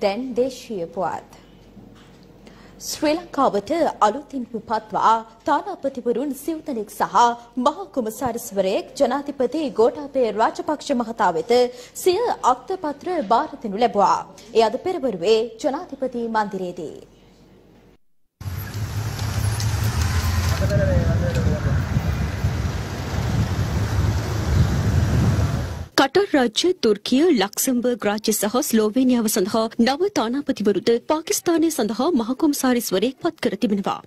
දැන් දේශීය පුවත්. ශ්‍රී ලංකාවට අලුතින් පත්වා තානාපතිවරුන් සිව්දෙනෙක් සහ මහා කොමසාරිස්වරයෙක් ජනාධිපති ගෝඨාභය රාජපක්ෂ මහතා වෙත සිය අත්පත්‍ර බාර දෙනු ලැබුවා. ඒ අද පෙරවරුවේ ජනාධිපති මන්දිරයේදී. කටර් රාජ්‍ය, තුර්කිය, ලක්සම්බර්ග් රාජ්‍ය සහ ස්ලෝවේනියාව සඳහා නව තානාපතිවරුද පාකිස්තානය සඳහා මහ කොමසාරිස්වරයෙක් පත් කර තිබෙනවා.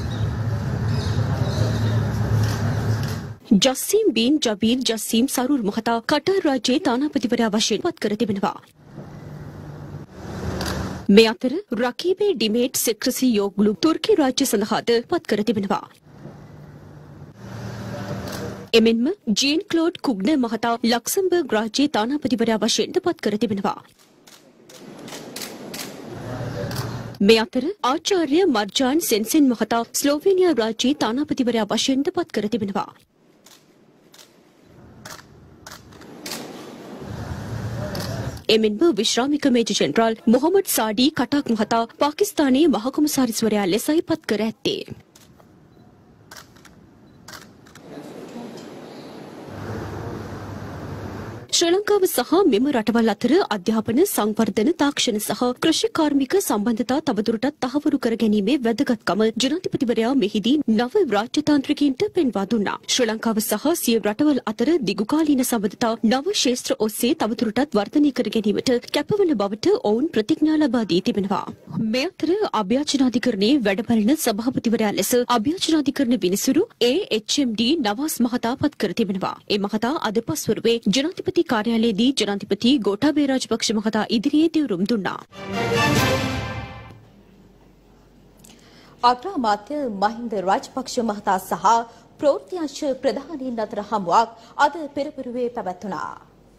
ජස්සීම් බීන් ජබීර් ජස්සීම් සරූර් මහතා කටර් රාජ්‍යයේ තානාපතිවරයා වශයෙන් පත් කර තිබෙනවා. මේ අතර රකීබේ ඩිමේට් සෙක්‍රසි යෝග්ලු තුර්කි රාජ්‍ය සඳහාද පත් කර තිබෙනවා. එමෙන්ම ජීන් ක්ලෝඩ් කුග්න මහතා ලක්සම්බර්ග් රාජ්‍යයේ තානාපතිවරයා වශයෙන්ද පත් කර තිබෙනවා. මේ අතර ආචාර්ය මර්ජාන් සෙන්සෙන් මහතා ස්ලෝවේනියා රාජ්‍යයේ තානාපතිවරයා වශයෙන්ද පත් කර තිබෙනවා. එමෙන්ම විශ්‍රාමික මේජර් ජෙනරාල් මොහමඩ් සාඩී කටක් මහතා පාකිස්තානයේ මහ කොමසාරිස්වරයා ලෙසයි පත් කර ඇත්තේ. ශ්‍රී ලංකාව සහ මෙම රටවල් අතර අධ්‍යාපන, සංවර්ධන, තාක්ෂණ සහ කෘෂි කාර්මික සම්බන්ධතා තවදුරටත් තහවුරු කර ගැනීමේ වැදගත්කම ජනාධිපතිවරයා මෙහිදී නව රාජ්‍යතාන්ත්‍රිකයින්ට පෙන්වා දුන්නා. ශ්‍රී ලංකාව සහ සිය රටවල් අතර දිගුකාලීන සම්බන්ධතා නව ක්ෂේත්‍ර ඔස්සේ තවදුරටත් වර්ධනය කර ගැනීමට කැපවන බවට ඔවුන් ප්‍රතිඥා ලබා දී තිබෙනවා. මේ අතර අභ්‍යාචනාධිකරණයේ වැඩබලන සභාපතිවරයා ලෙස අභ්‍යාචනාධිකරණ විනිසුරු AHMD නවාස් මහතා පත් කර තිබෙනවා. ඒ මහතා අද පස්වරුවේ ජනාධිපති කාර්යාලයේදී ජනාධිපති ගෝඨාභය රාජපක්ෂ මහතා ඉදිරියේ දිවුරුම් දුන්නා. අග්‍රාමාත්‍ය මහින්ද රාජපක්ෂ මහතා සහ ප්‍රවෘත්ති අංශ ප්‍රධානීන් අතර හමුවක් අද පෙරපරුවේ පැවැත්වුණා.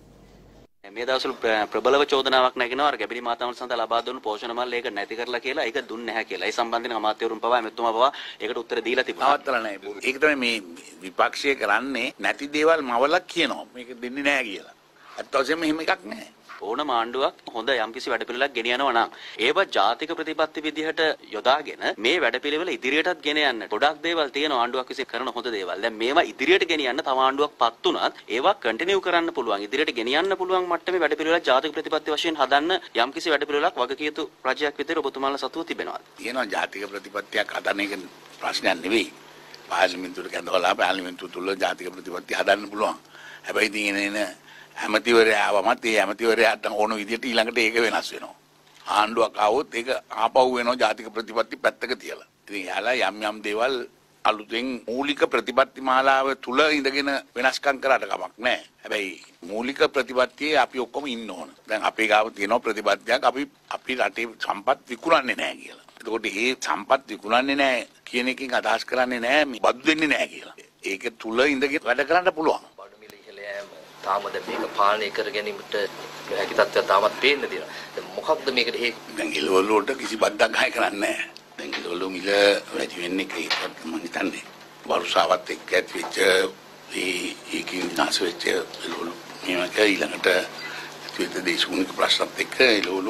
මේ දවස්වල ප්‍රබලව චෝදනාවක් නැගෙනවා අර ගැබිලි මාතාවන් සඳහා ලබා දුන්නු පෝෂණ මල් ඒක නැති කරලා කියලා ඒක දුන්නේ නැහැ කියලා. ඒ සම්බන්ධයෙන් අමාත්‍යවරුන් පවා එමෙතුමා පවා ඒකට උත්තර දීලා තිබුණා. නවත්තලා නැහැ. ඒක තමයි මේ විපක්ෂය කරන්නේ නැති දේවල් මවලක් කියනවා. මේක දෙන්නේ නැහැ කියලා. අත් වශයෙන්ම එහෙම එකක් නැහැ. ඕනම ආණ්ඩුවක් හොඳ යම්කිසි වැඩපිළිවෙලක් ගෙනියනවා නම් ඒවා ජාතික ප්‍රතිපත්ති විදිහට යොදාගෙන මේ වැඩපිළිවෙල ඉදිරියටත් ගෙන යන්න ගොඩක් දේවල් තියෙනවා ආණ්ඩුවක් විසින් කරන හොඳ දේවල්. දැන් මේවා ඉදිරියට ගෙනියන්න තව ආණ්ඩුවක් පත් උනත් ඒවා කන්ටිනියු කරන්න පුළුවන්. ඉදිරියට ගෙනියන්න පුළුවන් මට්ටමේ වැඩපිළිවෙලක් ජාතික ප්‍රතිපත්ති වශයෙන් හදන්න යම්කිසි වැඩපිළිවෙලක් වගකියුතු රජයක් විදිහට ඔබතුමාලා සතුව තිබෙනවා. තියෙනවා ජාතික ප්‍රතිපත්තියක් හදන්න එක ප්‍රශ්නයක් නෙවෙයි. පාර්ලිමේන්තුවට කැඳවලා පාර්ලිමේන්තුව තුල ජාතික ප්‍රතිපත්ති හදන්න පුළුවන්. හැබැයි ඉතින් එන ඇමතිවරයා ආවමත් ඒ ඇමතිවරයාට ඕන විදිහට ඊළඟට ඒක වෙනස් වෙනවා. ආණ්ඩුවක් ආවොත් ඒක ආපහු වෙනවා ජාතික ප්‍රතිපත්ති පැත්තක තියලා. ඉතින් යාලා යම් යම් දේවල් අලුතෙන් මූලික ප්‍රතිපත්ති මාලාව තුල ඉඳගෙන වෙනස්කම් කරාට කමක් නැහැ. හැබැයි මූලික ප්‍රතිපත්තියේ අපි ඔක්කොම ඉන්න ඕන. දැන් අපේ ගාව තියෙන ප්‍රතිපත්තියක් අපි රටේ සම්පත් විකුණන්නේ නැහැ කියලා. එතකොට මේ සම්පත් විකුණන්නේ නැහැ කියන එකෙන් අදහස් කරන්නේ නැහැ මේ බදු දෙන්නේ නැහැ කියලා. ඒක තුල ඉඳගෙන වැඩ කරන්න පුළුවන්. තාමද මේක පාලනය කර ගැනීමට හැකි තත්ත්වයක් තාමත් පේන්න තියෙනවා. දැන් මොකක්ද මේකට හේතු? දැන් ඉලවල වලට කිසි බද්දක් ගහයි කරන්නේ නැහැ. දැන් ඉලවල මිල වැඩි වෙන්නේ ඒකත් මම හිතන්නේ. වර්ෂාවත් එක්ක ඇති වෙච්ච ඒකින් විනාශ වෙච්ච ඉලවල මේක ඊළඟට ඇති වෙච්ච දේශගුණික ප්‍රශ්නත් එක්ක ඉලවල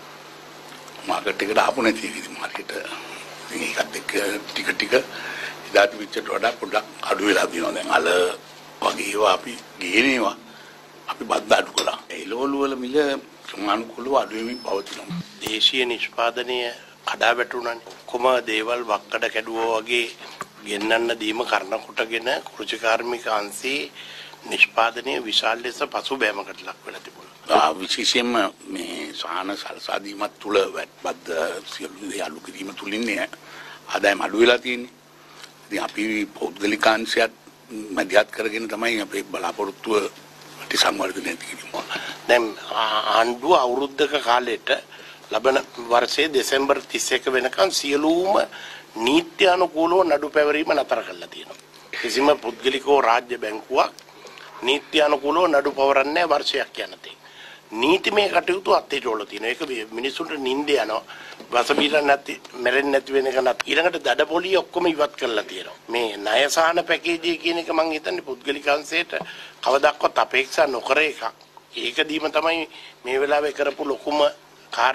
මාකට් එකට ආපු නැති විදිහ මාකට් ඒකත් එක්ක ටික ඉදාට විච්චට වඩා පොඩ්ඩක් අඩු වෙලා තියෙනවා. දැන් අල වගේ ඒවා අපි ගේනවා. අපි බද්ද අඩු කළා. එළවලු වල මිල සමානුකූලව අඩු වෙමින් පවතිනවා. දේශීය නිෂ්පාදනය කඩා වැටුණානේ. කොම දේවල් වක්කඩ කැඩුවා වගේ ගෙන්නන්න දීම කරන කොටගෙන කෘෂි කාර්මික අංශේ නිෂ්පාදනයේ විශාල ලෙස පසුබෑමකට ලක් වෙලා තිබුණා. විශේෂයෙන්ම මේ සාහන සලසා දීමත් තුල බද්ද සියලු දේ අඩු කිරීම තුලින්නේ ආදායම අඩු වෙලා තියෙන්නේ. ඉතින් අපි පෞද්ගලිකාංශයත් මැදිහත් කරගෙන තමයි අපේ බලාපොරොත්තුව සංවර්ධනය කිරීම. දැන් ආණ්ඩුව අවුරුද්දක කාලෙට ලබන වර්ෂයේ දෙසැම්බර් 31 වෙනකන් සියලුම නීත්‍ය අනුකූලව නඩු පැවරීම නතර කරලා තියෙනවා. කිසිම පුද්ගලිකව රාජ්‍ය බැංකුවක් නීත්‍ය අනුකූලව නඩු පවරන්නේ වර්ෂයක් යනතේ. නීතිමය කටයුතු අත්හිටවල තියෙනවා. ඒක මිනිසුන්ට නිින්ද යනවා. වසබීල නැති මැරෙන්නේ නැති වෙන එක නැත්. ඊළඟට දඩපොලිය ඔක්කොම ඉවත් කරලා තියෙනවා. මේ ණය සහන පැකේජ් කියන එක මම හිතන්නේ පුද්ගලික අංශයට කවදාවත් අපේක්ෂා නොකර එකක්. ඒක දීම තමයි මේ වෙලාවේ කරපු ලොකුම කාර්යය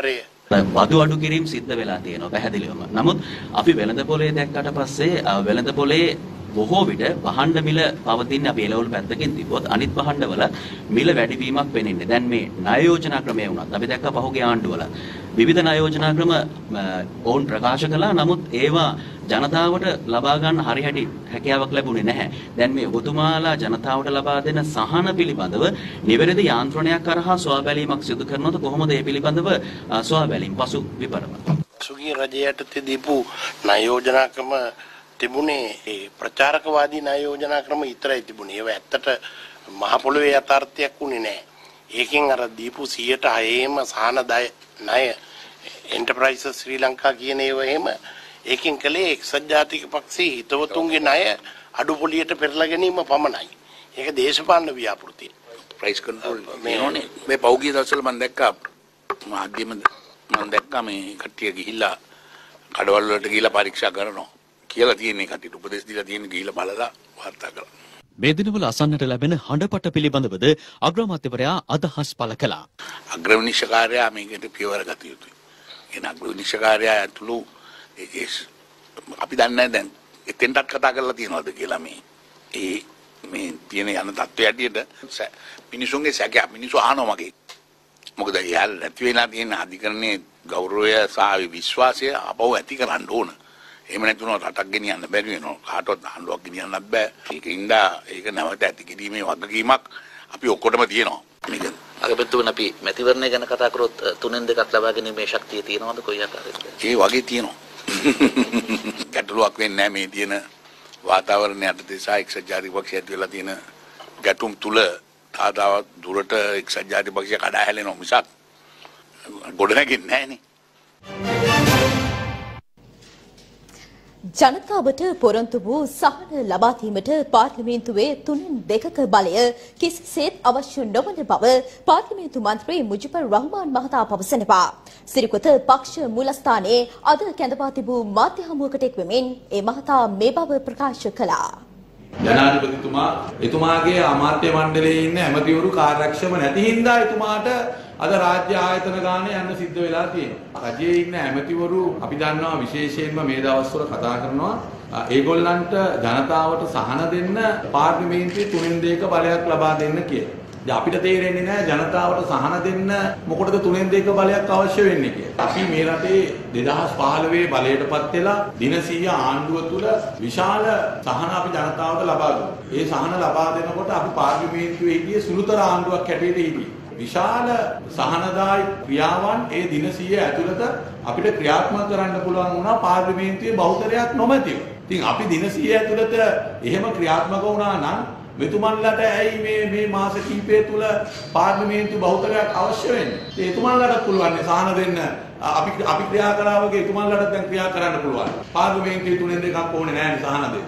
වදු අඩු කිරීම සිද්ධ වෙලා තියෙනවා පැහැදිලිවම. නමුත් අපි වෙළඳ පොලේ දැක්කට පස්සේ වෙළඳ පොලේ බොහෝ විට භාණ්ඩ මිල පවතින අපි එළවලු පැත්තකින් තිබ්බොත් අනිත් භාණ්ඩවල මිල වැඩිවීමක් වෙනින්නේ. දැන් මේ ණය යෝජනා ක්‍රමය වුණත් අපි දැක්ක පහුගිය ආණ්ඩුවල විවිධ ණය යෝජනා ක්‍රම ඕන් ප්‍රකාශ කළා. නමුත් ඒවා ජනතාවට ලබා ගන්න හරියට හැකියාවක් ලැබුණේ නැහැ. දැන් මේ ඔබතුමාලා ජනතාවට ලබා දෙන සහන පිළිබඳව නිවැරදි යාන්ත්‍රණයක් කරහා සොයා බැලීමක් සිදු කරනවද කොහොමද ඒ පිළිබඳව සොයා බැලීම පසු විපරම? සුගී රජයට දීපු ණය යෝජනා ක්‍රම තිබුණේ ඒ ප්‍රචාරකවාදී ණය යෝජනා ක්‍රම විතරයි තිබුණේ. ඒව ඇත්තට මහ පොළොවේ යථාර්ථයක් උනේ නැහැ. ඒකෙන් අර දීපු 106ම සහන ණය එන්ටර්ප්‍රයිසස් ශ්‍රී ලංකා කියන ඒවා එහෙම ඒකෙන් කලේ එක්සත් ජාතික පක්ෂයේ හිතවතුන්ගේ ණය අඩු පොලියට පෙරලා ගැනීම පමණයි. ඒක දේශපාලන ව්‍යාපෘතිය. Price control මේනෝනේ. මේ පෞගිය දවස්වල මම දැක්කා මාධ්‍යෙම මම දැක්කා මේ කට්ටිය ගිහිල්ලා කඩවල වලට ගිහිල්ලා පරීක්ෂා කරනවා කියලා තියෙන කට්ටියට උපදෙස් දීලා තියෙන ගිහිල්ලා බලලා වාර්තා කරලා. මේ දිනවල අසන්නට ලැබෙන හඬපට පිළිබඳවද අග්‍රාමාත්‍යවරයා අදහස් පළ කළා. අග්‍රවිනිශ්චයකාරයා මේකට පියවර ගත යුතුයි. එන අග්‍රවිනිශ්චයකාරයා ඇතුළු අපි දන්නේ දැන් එතෙන්ටත් කතා කරලා තියනවාද කියලා මේ තියෙන යන තත්ත්වය ඇටියට මිනිසුන්ගේ සැකය මිනිස්සු අහනවා මගේ. මොකද යාළ නැති වෙලා තියෙන අධිකරණයේ ගෞරවය සහ විශ්වාසය අපව ඇති කරන්න ඕන. එහෙම නැතුනොත් රටක් ගෙනියන්න බැරි වෙනවා. කාටවත් ආණ්ඩුවක් ගෙනියන්නත් බෑ. ඒකින්ද ඒක නැවත ඇති කිරීමේ වගකීමක් අපි ඔක්කොටම තියෙනවා. මේක අගමැතිතුමනි අපි මැතිවරණය ගැන කතා කරොත් 3-2ක් ලබා ගැනීමේ ශක්තිය තියෙනවද කොයි ආකාරයකද? ඒ වගේ තියෙනවා. ගැටලුවක් වෙන්නේ නැහැ මේ තියෙන වාතාවරණය යටතේ සහ එක්සත් ජාතික පක්ෂය ඇති වෙලා තියෙන ගැටුම් තුල තාදාව දුරට එක්සත් ජාතික පක්ෂය කඩා හැලෙනවා මිසක් ගොඩනැගෙන්නේ නැහනේ. ජනතාවට පොරොන්දු වූ සහන ලබා දීමට පාර්ලිමේන්තුවේ 3/2ක බලය කිසිසේත් අවශ්‍ය නොවන බව පාර්ලිමේන්තු මන්ත්‍රී මුජිබුර් රහ්මාන් මහතා පවසනවා. සිරිකොත පක්ෂ මූලස්ථානයේ අද කැඳවා තිබූ මාධ්‍ය හමුවකට එක්වෙමින් ඒ මහතා මේ බව ප්‍රකාශ කළා. ජනාධිපතිතුමා එතුමාගේ අමාත්‍ය මණ්ඩලයේ ඉන්න ඇමතිවරු කාර්යක්ෂම නැති හින්දා එතුමාට අද රාජ්‍ය ආයතන ගානේ යන්න සිද්ධ වෙලා තියෙනවා. රජයේ ඉන්න ඇමතිවරු අපි දන්නවා විශේෂයෙන්ම මේ දවස්වල කතා කරනවා ඒගොල්ලන්ට ජනතාවට සහන දෙන්න පාර්ලිමේන්තුවේ 3/2ක බලයක් ලබා දෙන්න කියලා. දැන් අපිට තේරෙන්නේ නැහැ ජනතාවට සහන දෙන්න මොකටද 3/2ක බලයක් අවශ්‍ය වෙන්නේ කියලා. අපි මේ රටේ 2015 බලයටපත් වෙලා දින 100 ආණ්ඩුව තුල විශාල සහන අපි ජනතාවට ලබා දුන්නා. ඒ සහන ලබා දෙනකොට අපි පාර්ලිමේන්තුවේ හිටියේ සුළුතර ආණ්ඩුවක් හැටියට හිටියේ. විශාල සහනදායි ක්‍රියාවන් ඒ දින 100 ඇතුළත අපිට ක්‍රියාත්මක කරන්න පුළුවන් වුණා පාර්ලිමේන්තුවේ බහුතරයක් නොමැතිව. ඉතින් අපි දින 100 ඇතුළත එහෙම ක්‍රියාත්මක වුණා නම් මෙතුමන්ලට ඇයි මේ මාස කිහිපය තුල පාර්ලිමේන්තු බහුතරයක් අවශ්‍ය වෙන්නේ? ඒ එතුමන්ලට පුළුවන් සහන දෙන්න අපි ක්‍රියා කරා වගේ එතුමන්ලට දැන් ක්‍රියා කරන්න පුළුවන්. පාර්ලිමේන්තුවේ 3/2ක් ඕනේ නැහැ සහන දෙන්න.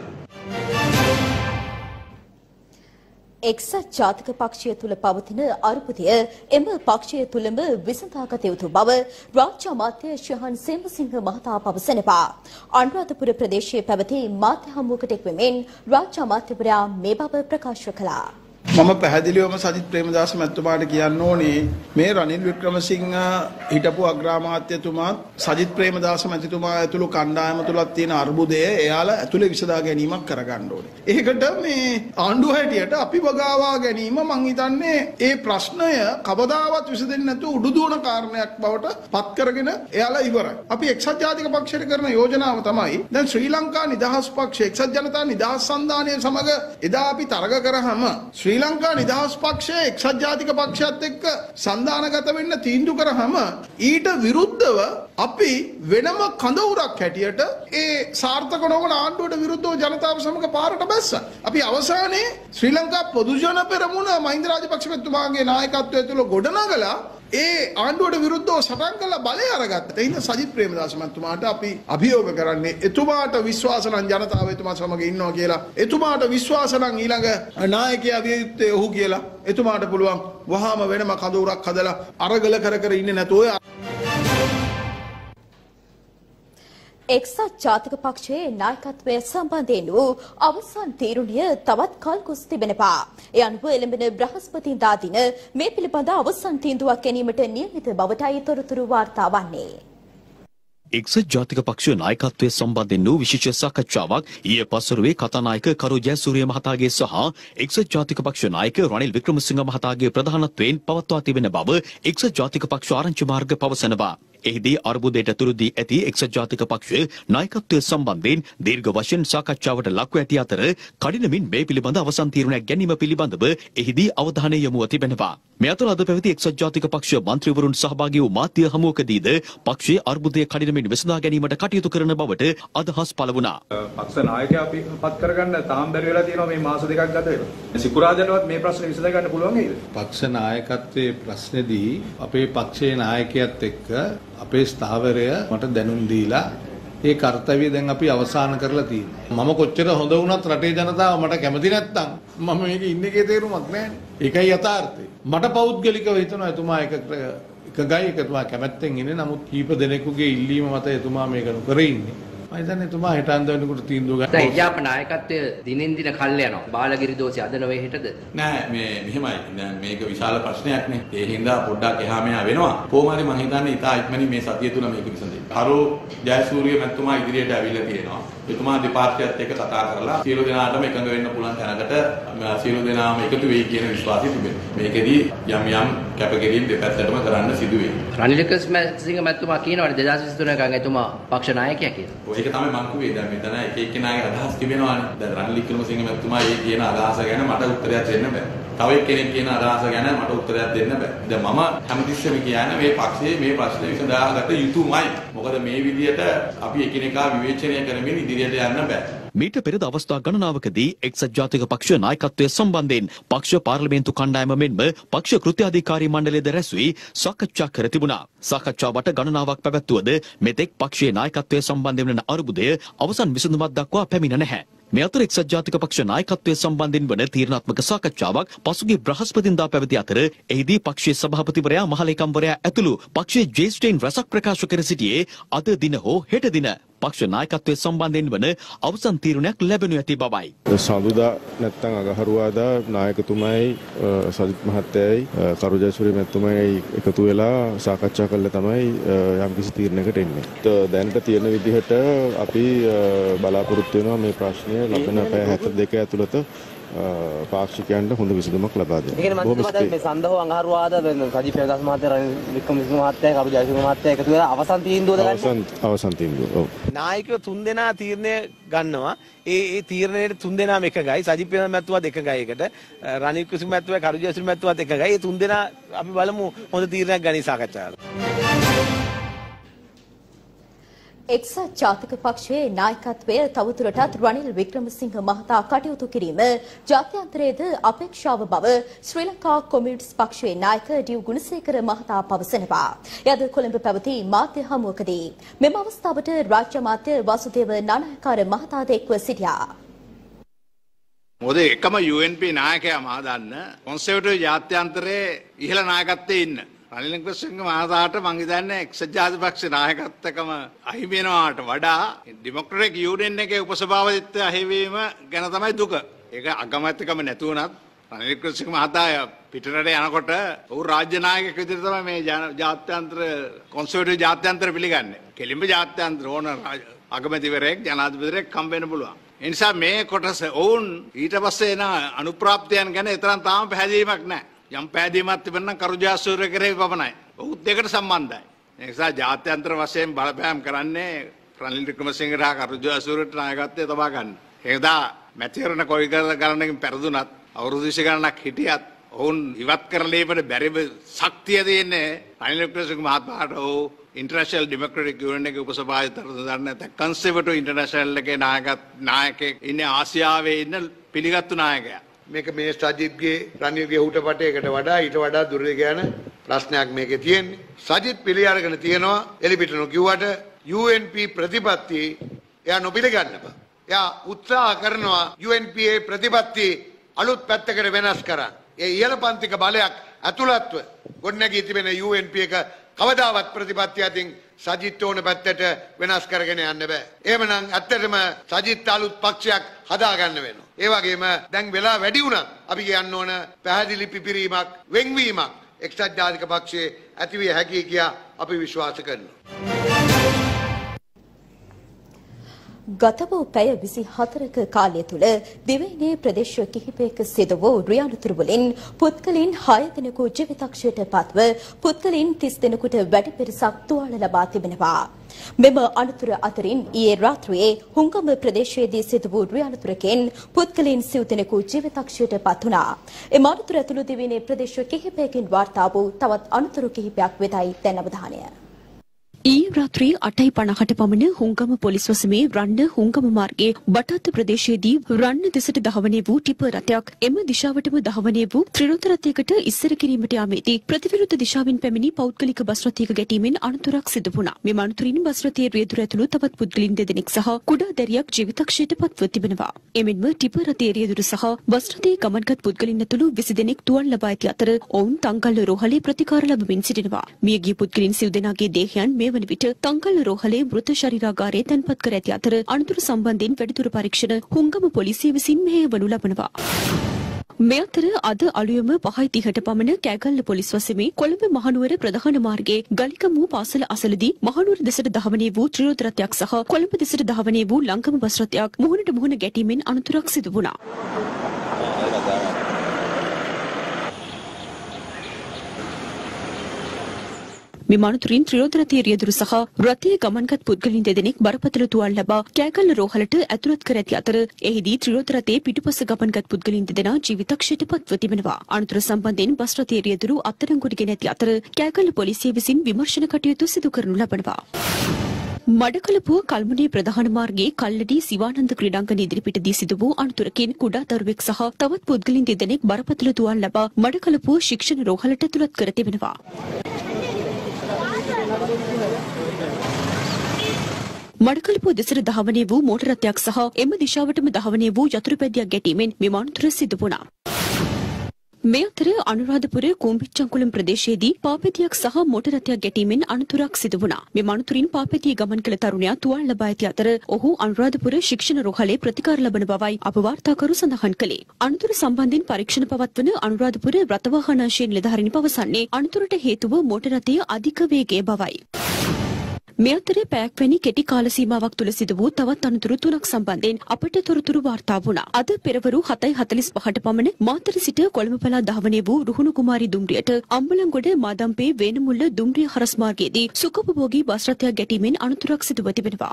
එක්සත් ජාතික පක්ෂය තුල පවතින අරුපුතිය එම පක්ෂය තුලම විසඳාගත යුතු බව රාජ්‍ය අමාත්‍ය ශිහාන් සේමසිංහ මහතා පවසනවා. අනුරාධපුර ප්‍රදේශයේ පැවති මාධ්‍ය හමුවකට එක්වෙමින් රාජ්‍ය අමාත්‍යවරයා මේ බව ප්‍රකාශ කළා. මම පැහැදිලිවම සජිත් ප්‍රේමදාස මැතිතුමාට කියන්න ඕනේ මේ රනිල් වික්‍රමසිංහ හිටපු අග්‍රාමාත්‍යතුමා සජිත් ප්‍රේමදාස මැතිතුමා ඇතුළු කණ්ඩායම තුලත් තියෙන අර්බුදය එයාලා ඇතුලේ විසඳා ගැනීමක් කරගන්න ඕනේ. ඒකට මේ ආණ්ඩුව හැටියට අපි වගාවා ගැනීම මං හිතන්නේ ඒ ප්‍රශ්නය කවදාවත් විසඳෙන්නේ නැතුව උඩු දුවන කාරණයක් බවට පත් කරගෙන එයාලා ඉවරයි. අපි එක්සත් ජාතික පක්ෂයට කරන යෝජනාව තමයි දැන් ශ්‍රී ලංකා නිදහස් පක්ෂය එක්සත් ජනතා නිදහස් සන්ධානය සමග එදා අපි තරග කරාම ශ්‍රී ලංකා නිදහස් පක්ෂය එක්සත් ජාතික පක්ෂයත් එක්ක සන්ධානගත වෙන්න තීන්දුව කරාම ඊට විරුද්ධව අපි වෙනම කඳවුරක් හැටියට ඒ සාර්ථක නොවන ආණ්ඩුවට විරුද්ධව ජනතාව සමග පාරට බැස්සා. අපි අවසානයේ ශ්‍රී ලංකා පොදු ජන පෙරමුණ මහින්ද රාජපක්ෂ මැතිතුමාගේ නායකත්වය තුළ ගොඩනගලා ඒ ආණ්ඩුවට විරුද්ධව සටන් කළා බලය අරගත්තා. ඒ හින්දා සජිත් ප්‍රේමදාස මැතිතුමාට අපි අභියෝග කරන්නේ එතුමාට විශ්වාස නම් ජනතාව එතුමා සමග ඉන්නවා කියලා. එතුමාට විශ්වාස නම් ඊළඟ නායකයා විය යුත්තේ ඔහු කියලා. එතුමාට පුළුවන් වහාම වෙනම කඳවුරක් හදලා අරගල කර කර ඉන්නේ නැතෝ එක්සත් ජාතික පක්ෂයේ නායකත්වය සම්බන්ධයෙන් වූ අවසන් තීරණය තවත් කල් ගොස් තිබෙනවා. ඒ අනුව එළඹෙන බ්‍රහස්පතින්දා දින මේ පිළිබඳ අවසන් තීන්දුවක් ගැනීමට නියමිත බවටයි තොරතුරු වාර්තා වන්නේ. එක්සත් ජාතික පක්ෂ නායකත්වය සම්බන්ධයෙන් වූ විශේෂ සාකච්ඡාවක් ඊයේ පස්වරුවේ කතානායක කරු ජයසූරිය මහතාගේ සහ එක්සත් ජාතික පක්ෂ නායක රනිල් වික්‍රමසිංහ මහතාගේ ප්‍රධානත්වයෙන් පවත්වා තිබෙන බව එක්සත් ජාතික පක්ෂ ආරංචි මාර්ග පවසනවා. එහිදී අර්බුදයට තුරුදී ඇති එක්සත් ජාතික පක්ෂ නායකත්වය සම්බන්ධයෙන් දීර්ඝ වශයෙන් සාකච්ඡාවට ලක්ව ඇති අතර කඩිනමින් මේ පිළිබඳ අවසන් තීරණයක් ගැනීම පිළිබඳව එහිදී අවධානය යොමුව තිබෙනවා. මේ අතර අද පැවති එක්සත් ජාතික පක්ෂ මන්ත්‍රීවරුන් සහභාගී වූ මාධ්‍ය හමුවකදීද පක්ෂයේ අර්බුදය කඩිනමින් විසඳා ගැනීමට කටයුතු කරන බවට අදහස් පළ වුණා. පක්ෂ නායකයා අපි පත් කරගන්න තාම බැරි වෙලා තියෙනවා මේ මාස දෙකක් ගත වෙලා. සිකුරාදාටවත් මේ ප්‍රශ්නේ විසඳ ගන්න පුළුවන් නේද? පක්ෂ නායකත්වයේ ප්‍රශ්නේදී අපේ පක්ෂයේ නායකයාත් එක්ක අපේ ස්ථාවරය මට දැනුම් දීලා ඒ කාර්යය දැන් අපි අවසන් කරලා තියෙනවා. මම කොච්චර හොඳ වුණත් රටේ ජනතාව මට කැමති නැත්තම් මම මේක ඉන්නේ එකේ තේරුමක් නැහැ. ඒකයි යථාර්ථය. මට පෞද්ගලිකව හිතනවා එතුමා එකගයි එතුමා කැමැත්තෙන් ඉන්නේ. නමුත් කීප දෙනෙකුගේ ඉල්ලීම මත එතුමා මේක නොකර ඉන්නේ. මම හිතන්නේ එතුමා හෙට අන්දවෙනකොට තීන්දුව ගන්න. දැන් එජාප නායකත්වය දිනෙන් දින කල් යනවා. බාලගිරි දෝෂය අද නොවේ හෙටද? නෑ මේ මෙහෙමයි. දැන් මේක විශාල ප්‍රශ්නයක් නේ. ඒ හින්දා පොඩ්ඩක් එහා මෙහා වෙනවා. කොහොම හරි මම හිතන්නේ ඉතා ඉක්මනින් මේ සතිය තුන මේක විසඳෙයි. කරු ජයසූරිය මැතිතුමා ඉදිරියට ඇවිල්ලා තියෙනවා. එතුමා දෙපාර්ශ්වයත් එක්ක කතා කරලා සියලු දෙනාටම එකඟ වෙන්න පුළුවන් තැනකට සියලු දෙනාම එකතු වෙයි කියන විශ්වාසය තිබෙනවා. මේකෙදී යම් කැපකිරීම් දෙපැත්තටම කරන්න සිදු වෙයි. රනිල් වික්‍රමසිංහ මැතිතුමා කියනවානේ 2023 ගාන එතුමා පක්ෂ නායකයා කියලා. ඒක තමයි මම කිව්වේ. දැන් මෙතන එක එක්කෙනාගේ අදහස් තිබෙනවානේ. දැන් රනිල් වික්‍රමසිංහ මැතිතුමා මේ කියන අදහස ගැන මට උත්තරයක් දෙන්න බෑ. තව එක්කෙනෙක් කියන අදහස ගැන මට උත්තරයක් දෙන්න බෑ. දැන් මම හැමතිස්සෙම කියන්නේ මේ පක්ෂයේ මේ ප්‍රශ්නේ විසඳාගත යුතුමයි. මොකද මේ විදියට අපි එකිනෙකා විවේචනය කරමින් ඉදිරියට යන්න බෑ. මීට පෙරද අවස්ථා ගණනාවකදී එක්සත් ජාතික පක්ෂ නායකත්වය සම්බන්ධයෙන් පක්ෂ පාර්ලිමේන්තු කණ්ඩායම මෙන්ම පක්ෂ කෘත්‍යාධිකාරී මණ්ඩලයද රැස් වී සාකච්ඡා කර තිබුණා. සාකච්ඡාවට ගණනාවක් පැවැත්වුවද මෙතෙක් පක්ෂයේ නායකත්වය සම්බන්ධයෙන් වන අර්බුදය අවසන් විසඳුමක් දක්වා පැමිණ නැහැ. මේ අතර එක්සත් ජාතික පක්ෂ නායකත්වය සම්බන්ධයෙන් වන තීරණාත්මක සාකච්ඡාවක් පසුගිය බ්‍රහස්පතින්දා පැවති අතර එහිදී පක්ෂයේ සභාපතිවරයා මහලේකම්වරයා ඇතුළු පක්ෂයේ ජ්‍යෙෂ්ඨයින් රැසක් ප්‍රකාශ කර සිටියේ අද දින හෝ හෙට දින පක්ෂ නායකත්වය සම්බන්ධයෙන් වන අවසන් තීරණයක් ලැබෙනු ඇති බවයි. සඳුදා නැත්නම් අගහරුවාදා නායකතුමයි සජිත් මහත්තයයි කරු ජයසූරිය මැතිතුමයි එකතු වෙලා සාකච්ඡා කළා තමයි යම්කිසි තීරණයකට එන්නේ. දැනට තියෙන විදිහට අපි බලාපොරොත්තු වෙනවා මේ ප්‍රශ්නය ලබන පැය 72 ඇතුළත පාක්ෂිකයන්ට හොඳ විසඳුමක් ලබා දෙන්න. ඒ කියන්නේ මම මේ සඳහව අඟහරුවාද සජිත් ප්‍රේමදාස මහත්තයා රනිල් වික්‍රමසිංහ මහත්තයා කරු ජයසූරිය මහත්තයා එකතු වෙලා අවසන් තීන්දුවද ගන්න? අවසන් තීන්දුව. ඔව්. නායකයෝ තුන්දෙනා තීරණය ගන්නවා. ඒ තීරණයට තුන්දෙනාම එකගයි. සජිත් ප්‍රේමදාස මහත්තයාත් එකගයි එකට. රනිල් වික්‍රමසිංහ මහත්තයා කරු ජයසූරිය මහත්තයාත් එකගයි. ඒ තුන්දෙනා අපි බලමු හොඳ තීරණයක් ගනී සාකච්ඡාවල. එක්සත් ජාතික පක්ෂයේ නායකත්වය තවදුරටත් රනිල් වික්‍රමසිංහ මහතා කටයුතු කිරීම ජාත්‍යන්තරයේද අපේක්ෂාව බව ශ්‍රී ලංකා කොමියුනිස්ට් පක්ෂයේ නායක ඩී ගුණසේකර මහතා පවසනවා. එයද කොළඹ පැවති මාධ්‍ය හමුවකදී මෙම අවස්ථාවට රාජ්‍ය අමාත්‍ය වාසුදේව නානායකාර මහතාද එක්ව සිටියා. මොකද එකම UNP නායකයා මා දන්න කොන්සර්වටිව් ජාත්‍යන්තරයේ ඉහළ නායකත්වයේ ඉන්න රනිල් වික්‍රමසිංහ මහතාට මං හිතන්නේ එක්සත් ජාතික පක්ෂ නායකත්වකම අහිමි වෙනවාට වඩා ඩෙමොක්‍රැටික් යුනියන් එකේ උපසභාපතිත්වය අහිමිවීම ගැන තමයි දුක. ඒක අගමැතිකම නැති වුණත් රනිල් වික්‍රමසිංහ මහතා පිටරට යනකොට ඔහු රාජ්‍ය නායකයෙක් විදිහට තමයි මේ ජාත්‍යන්තර කොන්සර්වටිව් ජාත්‍යන්තර පිළිගන්නේ. කෙලින්ම ජාත්‍යන්තර ඕන අගමැතිවරයෙක් ජනාධිපතිවරයෙක් හම්බ වෙන්න පුළුවන්. ඒ නිසා මේ කොටස ඔවුන් ඊට පස්සේ එන අනුප්‍රාප්තියන් ගැන තරම් තාම පැහැදීමක් නැහැ. යම් පැහැදීමක් තිබෙනම් කරු ජයසූරිය කරේ පමණයි. ඔහුත් දෙකට සම්බන්ධයි. ඒ නිසා ජාත්‍යන්තර වශයෙන් බලපෑම් කරන්නේ රනිල් වික්‍රමසිංහ රා කරු ජයසූරියට නායකත්වය තබා ගන්න. ඒකදා මැතිවරණ කොයි කරනකින් පෙරදුනත් අවුරුදු 20 ගණනක් හිටියත් ඔවුන් ඉවත් කරලීමේ බැරි ශක්තිය තියෙන්නේ රනිල් වික්‍රමසිංහ මහත්මයාට ඔහු ඉන්ටර්නැෂනල් ඩෙමොක්‍රැටික් යුනියන් එකේ උපසභාපතිවරු දන්නේ නැත්නම් කන්සර්වටිව් ඉන්ටර්නැෂනල් එකේ නායකයෙක් ඉන්නේ ආසියාවේ ඉන්න පිළිගත්තු නායකයා. මේක මේ සජිත්ගේ රනිල්ගේ හුටපටයකට වඩා ඊට වඩා දුරදිග යන ප්‍රශ්නයක් මේකේ තියෙන්නේ. සජිත් පිළි අරගෙන තියෙනවා එලිපිට නොකියුවට UNP ප්‍රතිපත්ති එයා නොපිළගන්න බෑ. එයා උත්සාහ කරනවා UNP ප්‍රතිපත්ති අලුත් පැත්තකට වෙනස් කරන්න. ඒ ඉහළ පන්තික බලයක් ඇතුළත්ව ගොඩනැගී තිබෙන UNP එක කවදාවත් ප්‍රතිපත්ති අතින් සජිත් ඕන පැත්තට වෙනස් කරගෙන යන්න බෑ. එහෙමනම් ඇත්තටම සජිත් අලුත් පක්ෂයක් හදාගන්න වෙනවා. ඒ වගේම දැන් වෙලා වැඩි වුණත් අපි කියන්න ඕන පැහැදිලි පිපිරීමක් වෙන්වීමක් එක්සත් ජාතික පක්ෂයේ ඇතිවිය හැකියි කියා අපි විශ්වාස කරනවා. ගත වූ පැය 24ක කාලය තුළ දිවයිනේ ප්‍රදේශ කිහිපයක සිදු වූ රියැදුරු වලින් පුද්ගලයන් 6 දෙනෙකු ජීවිතක්ෂයට පත්ව පුද්ගලයන් 30 දෙනෙකුට වැඩි පිරිසක් තුවාල ලබා තිබෙනවා. මෙම අනතුර අතරින් ඊයේ රාත්‍රියේ හුංගම ප්‍රදේශයේදී සිදු වූ රියැදුරකින් පුද්ගලයන් 7 දෙනෙකු ජීවිතක්ෂයට පත් වුණා. එම අනතුර ඇතුළු දිවයිනේ ප්‍රදේශ කිහිපයකින් වාර්තා වූ තවත් අනතුරු කිහිපයක් වෙතයි දැන් අවධානය. ඊයේ රාත්‍රී 8:50ට පමණ හුංගම පොලිස් වසමේ රන්න හුංගම මාර්ගයේ බටත් ප්‍රදේශයේදී රන්න දෙසට දහවනය වූ ටිපර් රථයක් එම දිශාවටම දහවනය වූ ත්‍රිරෝද රථයකට ඉස්සර කිරීමට යාමේදී ප්‍රතිවිරුද්ධ දිශාවෙන් පැමිණි පෞද්ගලික බස් රථයක ගැටීමෙන් අනතුරක් සිදු වුණා. මෙම අනතුරින් බස් රථයේ රියදුර ඇතුළු තවත් පුද්ගලයන් දෙදෙනෙක් සහ කුඩා දැරියක් ජීවිතක්ෂයට පත්ව තිබෙනවා. එමෙන්ම ටිපර් රථයේ රියදුර සහ බස් රථයේ ගමන්ගත් පුද්ගලයන් ඇතුළු 20 දෙනෙක් තුවාල ලබා ඇති අතර ඔවුන් තංගල්ල රෝහලේ ප්‍රතිකාර ලබමින් සිටිනවා. මියගිය පුද්ගලයන් සිව් දෙනාගේ දේහයන් මේ වන විට තංගල්ල රෝහලේ මෘත ශරීරාගාරයේ තැන්පත් කර ඇති අතර අනතුරු සම්බන්ධයෙන් වැඩිදුර පරීක්ෂණ හුංගම පොලිසිය විසින් මෙහෙයවනු ලබනවා. මේ අතර අද අලුයම 5:30ට පමණ කෑගල්ල පොලිස් වසමේ කොළඹ මහනුවර ප්‍රධාන මාර්ගයේ ගලිකමු පාසල අසලදී මහනුවර දෙසට දහවනය වූ ත්‍රිරෝද රථයක් සහ කොළඹ දෙසට දහවනය වූ ලංකම බස් රථයක් මුහුණට මුහුණ ගැටීමෙන් අනතුරක් සිදු වුණා. මෙම අනතුරින් ත්‍රිරෝද රථයේ රියදුරු සහ රථයේ ගමන්ගත් පුද්ගලයන් දෙදෙනෙක් බරපතල තුවාල ලබා කෑගල්ල රෝහලට ඇතුළත් කර ඇති අතර එහිදී ත්‍රිරෝද රථයේ පිටුපස ගමන්ගත් පුද්ගලයන් දෙදෙනා ජීවිතක්ෂයට පත්ව තිබෙනවා. අනතුර සම්බන්ධයෙන් බස් රථයේ රියදුරු අත්අඩංගුවට ගෙන ඇති අතර කෑගල්ල පොලිසිය විසින් විමර්ශන කටයුතු සිදු කරනු ලබනවා. මඩකලපුව කල්මුනේ ප්‍රධාන මාර්ගයේ කල්ලඩි සිවානන්ද ක්‍රීඩාංගණය ඉදිරිපිටදී සිදු වූ අනතුරකින් කුඩා දරුවෙක් සහ තවත් පුද්ගලයන් දෙදෙනෙක් බරපතල තුවාල ලබා මඩකලපුව ශික්ෂණ රෝහලට ඇතුළත් කර තිබෙනවා. මඩකලපුව දෙසට දහවනය වූ මෝටර රථයක් සහ එම දිශාවටම දහවනය වූ යතුරු පැදියක් ගැටීමෙන් මෙම අනතුර සිදු වුණා. මේ අතර අනුරාධපුර කුඹිච්චංකුලම් ප්‍රදේශයේදී පාපැතියක් සහ මෝටර රථයක් ගැටීමෙන් අනතුරක් සිදු වුණා. මෙම අනතුරින් පාපැතියේ ගමන් කළ තරුණයා තුවාල ලබා ඇති අතර ඔහු අනුරාධපුර ශික්ෂණ රෝහලේ ප්‍රතිකාර ලබන බවයි අප වාර්තාකරු සඳහන් කළේ. අනතුර සම්බන්ධයෙන් පරීක්ෂණ පවත්වන අනුරාධපුර රථවාහන අංශයෙන් නිලධාරීන් පවසන්නේ අනතුරට හේතුව මෝටර රථයේ අධික වේගය බවයි. මේ අතරේ පැයක් වැනි කෙටි කාල සීමාවක් තුළ සිදු වූ තවත් අනතුරු 3ක් සම්බන්ධයෙන් අපට තොරතුරු වාර්තා වුණා. අද පෙරවරු 7:45ට පමණ මාතර සිට කොළඹපලා දහවනය වූ රුහුණු කුමාරි දුම්රියට අම්බලන්ගොඩ මාදම්පේ වේනමුල්ල දුම්රිය හරස් මාර්ගයේදී සුඛෝපභෝගී බස් රථයක් ගැටීමෙන් අනතුරක් සිදුව තිබෙනවා.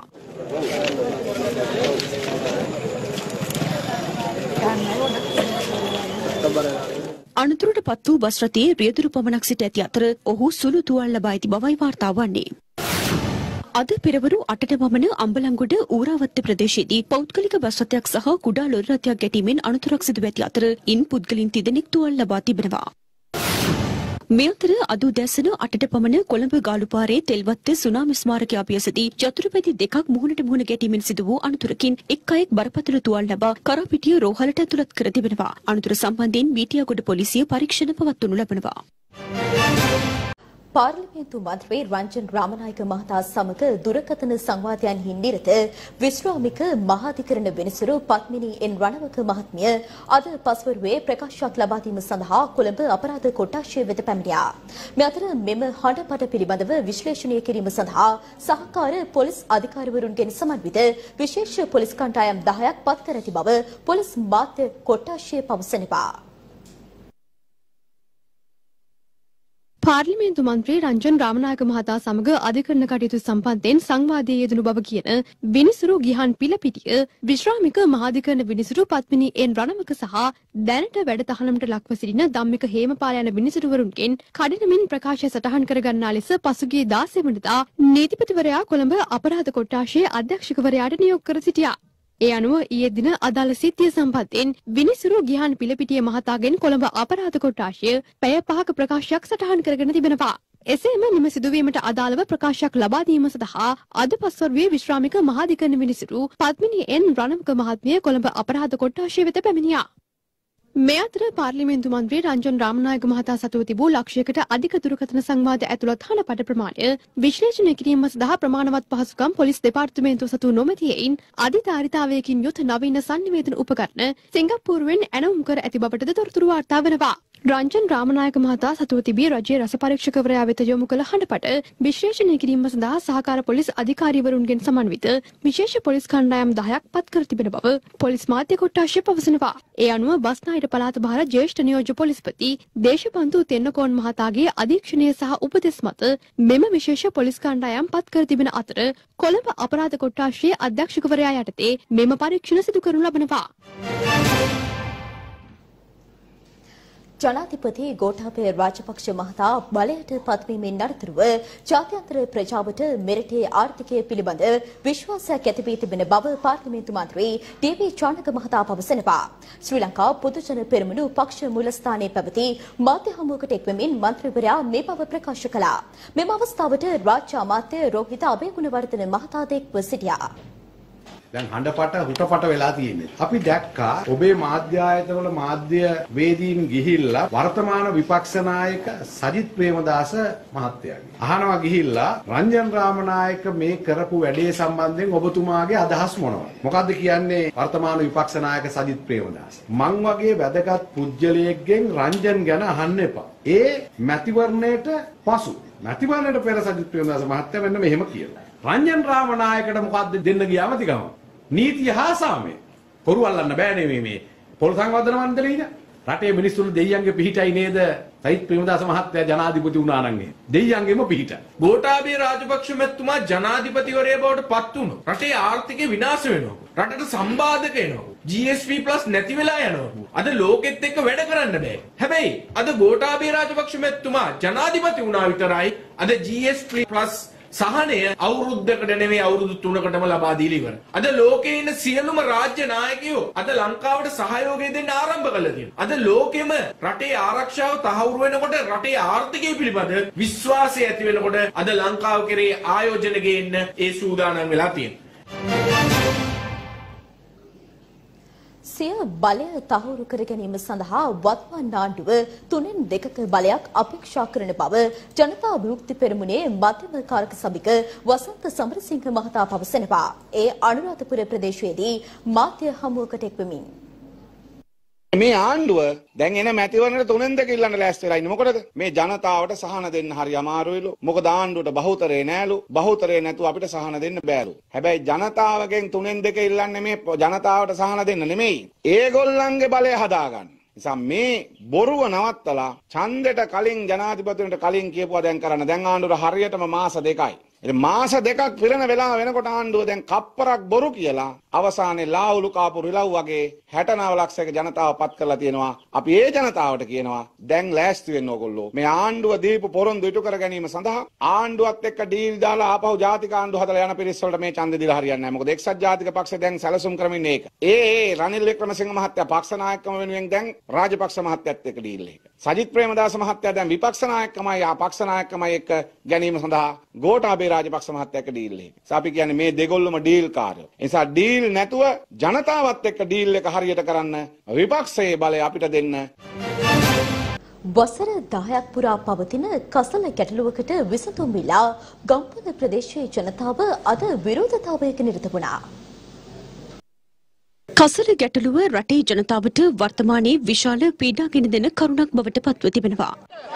අනතුරට පත් වූ බස් රථයේ රියදුරු පමණක් සිට ඇති අතර ඔහු සුළු තුවාල ලබා ඇති බවයි වාර්තා වන්නේ. අද පෙරවරු 8ට පමණ අම්බලන්ගොඩ ඌරාවත්ත ප්‍රදේශයේදී පෞද්ගලික බස් රථයක් සහ කුඩා ලොරි රථයක් ගැටීමෙන් අනතුරක් සිදු ඇති අතර ඉන් පුද්ගලයන් 30 දෙනෙක් තුවාල ලබා තිබෙනවා. මේ අතර අද උදෑසන 8ට පමණ කොළඹ ගාලුපාරේ තෙල්වත්ත සුනාමි ස්මාරක අභ්‍යාසදී යතුරුපැදි දෙකක් මුහුණට මුහුණ ගැටීමෙන් සිදු වූ අනතුරකින් එක් අයෙක් බරපතල තුවාල ලබා කරාපිටිය රෝහලට ඇතුළත් කර තිබෙනවා. අනතුර සම්බන්ධයෙන් මීටියාගොඩ පොලිසිය පරීක්ෂණ පවත්වනු ලබනවා. පාර්ලිමේන්තු මන්ත්‍රී රංජන් රාමනායක මහතා සමග දුරකථන සංවාදයන්හි නිරත විශ්‍රාමික මහාධිකරණ විනිසුරු පත්මිනී එන් රණවක මහත්මිය අද පස්වරුවේ ප්‍රකාශයක් ලබා දීම සඳහා කොළඹ අපරාධ කොට්ටාශය වෙත පැමිණියා. මේ අතර මෙම හඬපට පිළිබඳව විශ්ලේෂණය කිරීම සඳහා සහකාර පොලිස් අධිකාරිවරුන්ගෙන් සමන්විත විශේෂ පොලිස් කණ්ඩායම් 10ක් පත් කර ඇති බව පොලිස් මාධ්‍ය කොට්ටාශය පවසනවා. පාර්ලිමේන්තු මන්ත්‍රී රංජන් රාමනායක මහතා සමග අධිකරණ කටයුතු සම්බන්ධයෙන් සංවාදයේ යෙදුණු බව කියන විනිසුරු ගිහන් පිලපිටිය විශ්‍රාමික මහාධිකරණ විනිසුරු පත්මිනී එන් රණවක සහ දැනට වැඩ තහනමට ලක්ව සිටින ධම්මික හේමපාල යන විනිසුරුවරුන්ගෙන් කඩිනමින් ප්‍රකාශය සටහන් කර ගන්නා ලෙස පසුගිය 16 වෙනිදා නීතිපතිවරයා කොළඹ අපරාධ කොට්ටාශයේ අධ්‍යක්ෂකවරයාට නියෝග කර සිටියා. ඒ අනුව ඊයේ දින අදාළ සිද්ධිය සම්බන්ධයෙන් විනිසුරු ගිහන් පිලපිටිය මහතාගෙන් කොළඹ අපරාධ කොට්ටාශය පැය 5ක ප්‍රකාශයක් සටහන් කරගෙන තිබෙනවා. එසේම මෙම සිදුවීමට අදාළව ප්‍රකාශයක් ලබා දීම සඳහා අද පස්වරුවේ විශ්‍රාමික මහාධිකරණ විනිසුරු පත්මිනී එන් රණවක මහත්මිය කොළඹ අපරාධ කොට්ටාශය වෙත පැමිණියා. මේ අතර පාර්ලිමේන්තු මන්ත්‍රී රංජන් රාමනායක මහතා සතුව තිබූ ලක්ෂයකට අධික දුරකථන සංවාද ඇතුළත් හනපට ප්‍රමාණය විශ්ලේෂණය කිරීම සඳහා ප්‍රමාණවත් පහසුකම් පොලිස් දෙපාර්තමේන්තුව සතු නොමැතියෙන් අධිධාරිතාවයකින් යුත් නවීන සංනිවේදන උපකරණ සිංගප්පූරුවෙන් ඇනවුම් කර ඇති බවටද තොරතුරු වාර්තා වෙනවා. රංජන් රාමනායක මහතා සතුව තිබී රජයේ රස පරීක්ෂකවරයා වෙත යොමු කළ හඬපට විශ්ලේෂණය කිරීම සඳහා සහකාර පොලිස් අධිකාරීවරුන්ගෙන් සමන්විත විශේෂ පොලිස් කණ්ඩායම් 10ක් පත් කර තිබෙන බව පොලිස් මාධ්‍ය කොට්ටාශය පවසනවා. ඒ අනුව බස්නාහිර පළාත භාර ජ්‍යෙෂ්ඨ නියෝජ්‍ය පොලිස්පති දේශපන්තු තෙන්නකෝන් මහතාගේ අධීක්ෂණය සහ උපදෙස් මත මෙම විශේෂ පොලිස් කණ්ඩායම් පත් කර තිබෙන අතර කොළඹ අපරාධ කොට්ටාශයේ අධ්‍යක්ෂකවරයා යටතේ මෙම පරීක්ෂණ සිදු කරනු ලබනවා. ජනාධිපති ගෝඨාභය රාජපක්ෂ මහතා බලයට පත්වීමෙන් අනතුරුව ජාත්‍යන්තර ප්‍රජාවට මෙරටේ ආර්ථිකය පිළිබඳ විශ්වාසයක් ඇති වී තිබෙන බව පාර්ලිමේන්තු මන්ත්‍රී ඩී.වී. චානක මහතා පවසනවා. ශ්‍රී ලංකා පොදුජන පෙරමුණු පක්ෂ මූලස්ථානයේ පැවති මාධ්‍ය හමුවකට එක්වමින් මන්ත්‍රීවරයා මේ බව ප්‍රකාශ කළා. මෙම අවස්ථාවට රාජ්‍ය අමාත්‍ය රෝහිත අබේගුණවර්ධන මහතා එක්ව සිටියා. දැන් හඬපට හුටපට වෙලා තියෙන්නේ. අපි දැක්කා ඔබේ මාධ්‍ය ආයතනවල මාධ්‍ය වේදීන් ගිහිල්ලා වර්තමාන විපක්ෂ නායක සජිත් ප්‍රේමදාස මහත්තයාගේ අහනවා ගිහිල්ලා රංජන් රාමනායක මේ කරපු වැඩේ සම්බන්ධයෙන් ඔබතුමාගේ අදහස් මොනවද? මොකද්ද කියන්නේ වර්තමාන විපක්ෂ නායක සජිත් ප්‍රේමදාස? මං වගේ වැදගත් පුජ්‍යලයෙක්ගෙන් රංජන් ගැන අහන්න එපා. ඒ මැතිවරණයට පසු මැතිවරණයට පෙර සජිත් ප්‍රේමදාස මහත්තයා මෙන්න මෙහෙම කියනවා. රංජන් රාමනායකට මොකද්ද දෙන්න ගියාම තිගම නීතිය හා සාමය පොරු අල්ලන්න බෑනේ මේ පොල් සංවර්ධන මණ්ඩලයේ රටේ මිනිස්සුන්ට දෙයියන්ගේ පිහිටයි නේද සජිත් ප්‍රේමදාස මහත්තයා ජනාධිපති වුණා නම් දෙයියන්ගේම පිහිට ගෝඨාභය රාජපක්ෂ මැතිතුමා ජනාධිපතිවරයා බවට පත් වුණා රටේ ආර්ථිකය විනාශ වෙනවා රටට සම්බාධක එනවා GSP+ නැති වෙලා යනවා අද ලෝකෙත් එක්ක වැඩ කරන්න බෑ හැබැයි අද ගෝඨාභය රාජපක්ෂ මැතිතුමා ජනාධිපති වුණා විතරයි අද GSP+ සහනය අවුරුද්දකට නෙමෙයි අවුරුදු 3කටම ලබා දීලා ඉවරයි. අද ලෝකේ ඉන්න සියලුම රාජ්‍ය නායකයෝ අද ලංකාවට සහයෝගය දෙන්න ආරම්භ කළා තියෙනවා. අද ලෝකෙම රටේ ආරක්ෂාව තහවුරු වෙනකොට රටේ ආර්ථිකය පිළිබඳ විශ්වාසය ඇති වෙනකොට අද ලංකාව කෙරේ ආයෝජන ගේන්න ඒ සූදානම් වෙලා තියෙනවා. සිය බලය තහවුරු කර ගැනීම සඳහා වත්මන් ආණ්ඩුව 3/2ක බලයක් අපේක්ෂා කරන බව ජනතා විමුක්ති පෙරමුණේ මධ්‍යම කාරක සභික වසන්ත සමරසිංහ මහතා පවසනවා. ඒ අනුරාධපුර ප්‍රදේශයේදී මාධ්‍ය හමුවකට එක්වමින් මේ ආණ්ඩුව දැන් එන මැතිවරණයට 3/2 ඉල්ලන්න ලෑස්ති වෙලා ඉන්නේ. මොකටද? මේ ජනතාවට සහන දෙන්න හරි අමාරුයිලු. මොකද ආණ්ඩුවට බහුතරේ නෑලු. බහුතරේ නැතුව අපිට සහන දෙන්න බෑලු. හැබැයි ජනතාවගෙන් 3/2 ඉල්ලන්නේ මේ ජනතාවට සහන දෙන්න නෙමෙයි. ඒගොල්ලන්ගේ බලය හදාගන්න. නිසා මේ බොරුව නවත්තලා ඡන්දෙට කලින් ජනාධිපතිවරට කලින් කියපුවා දැන් කරන්න. දැන් ආණ්ඩුවට හරියටම මාස 2යි. මාස 2ක් පිරෙන වෙලාව වෙනකොට ආණ්ඩුව දැන් කප්පරක් බොරු කියලා අවසානයේ ලාවුලු කාපු රිලව් වගේ 69 ලක්ෂයක ජනතාව පත් කරලා තියෙනවා. අපි ඒ ජනතාවට කියනවා දැන් ලෑස්ති වෙන්න ඕගොල්ලෝ. මේ ආණ්ඩුව දීපු පොරොන්දු ඉටු කර ගැනීම සඳහා ආණ්ඩුවත් එක්ක ඩීල් දාලා ආපහු ජාතික ආණ්ඩුව හදලා යන පිරිස් වලට මේ ඡන්දෙ දීලා හරියන්නේ නැහැ. මොකද එක්සත් ජාතික පක්ෂය දැන් සැලසුම් කරමින් ඒක. රනිල් වික්‍රමසිංහ මහත්තයා පක්ෂ නායකකම වෙනුවෙන් දැන් රාජපක්ෂ මහත්තයත් එක්ක ඩීල් එක. සජිත් ප්‍රේමදාස මහත්තයා දැන් විපක්ෂ නායකකමයි පක්ෂ නායකකමයි එක්ක ගැනීම සඳහා ගෝඨාභය රාජපක්ෂ මහත්තයා එක්ක ඩීල් එක. අපි කියන්නේ මේ දෙගොල්ලම ඩීල් කාර්යෝ. ඒ නිසා ඩීල් නැතුව ජනතාවත් එක්ක ඩීල් එක හරියට කරන්න විපක්ෂයේ බලය අපිට දෙන්න. වසර 10ක් පුරා පවතින කසල ගැටලුවකට විසඳුම් මිලා ගම්පොළ ප්‍රදේශයේ ජනතාව අද විරෝධතාවයක නිරත වුණා. කසල ගැටලුව රටේ ජනතාවට වර්තමානයේ විශාල පීඩාගෙන දෙන කරුණක් බවට පත්ව තිබෙනවා.